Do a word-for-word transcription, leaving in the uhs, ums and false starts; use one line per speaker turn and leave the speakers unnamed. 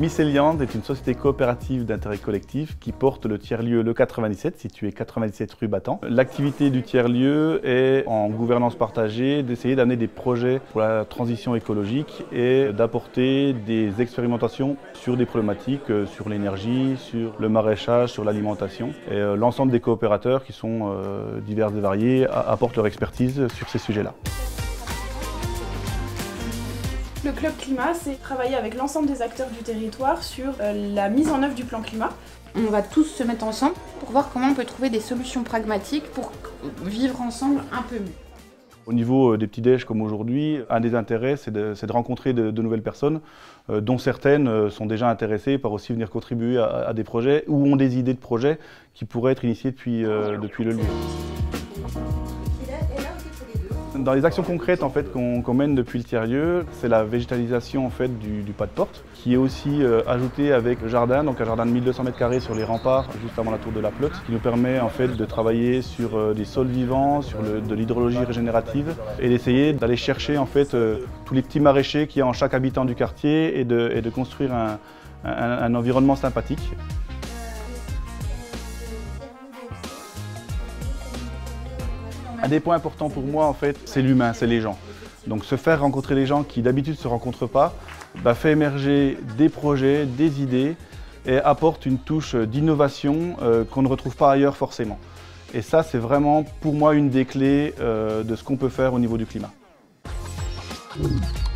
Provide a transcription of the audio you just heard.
Myceliand est une société coopérative d'intérêt collectif qui porte le tiers-lieu Le quatre-vingt-dix-sept, situé quatre-vingt-dix-sept rue Battant. L'activité du tiers-lieu est en gouvernance partagée, d'essayer d'amener des projets pour la transition écologique et d'apporter des expérimentations sur des problématiques, sur l'énergie, sur le maraîchage, sur l'alimentation. Et euh, l'ensemble des coopérateurs qui sont euh, divers et variés apportent leur expertise sur ces sujets-là.
Le Club Climat, c'est travailler avec l'ensemble des acteurs du territoire sur euh, la mise en œuvre du plan climat.
On va tous se mettre ensemble pour voir comment on peut trouver des solutions pragmatiques pour vivre ensemble un peu mieux.
Au niveau des petits-déj comme aujourd'hui, un des intérêts, c'est de, de rencontrer de, de nouvelles personnes, euh, dont certaines euh, sont déjà intéressées par aussi venir contribuer à, à des projets ou ont des idées de projets qui pourraient être initiés depuis, euh, depuis le lieu. Dans les actions concrètes en fait, qu'on qu'on mène depuis le tiers-lieu, c'est la végétalisation en fait, du, du pas de porte, qui est aussi euh, ajoutée avec le jardin, donc un jardin de mille deux cents mètres carrés sur les remparts, juste avant la tour de la Plotte, qui nous permet en fait, de travailler sur euh, des sols vivants, sur le, de l'hydrologie régénérative, et d'essayer d'aller chercher en fait, euh, tous les petits maraîchers qu'il y a en chaque habitant du quartier et de, et de construire un, un, un environnement sympathique. Un des points importants pour moi, en fait, c'est l'humain, c'est les gens. Donc se faire rencontrer les gens qui d'habitude ne se rencontrent pas, bah, fait émerger des projets, des idées et apporte une touche d'innovation euh, qu'on ne retrouve pas ailleurs forcément. Et ça, c'est vraiment pour moi une des clés euh, de ce qu'on peut faire au niveau du climat.